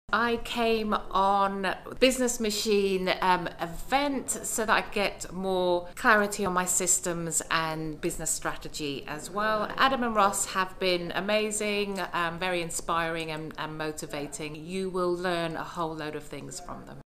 I came on Business Machine event so that I get more clarity on my systems and business strategy as well. Adam and Ross have been amazing, very inspiring and motivating. You will learn a whole load of things from them.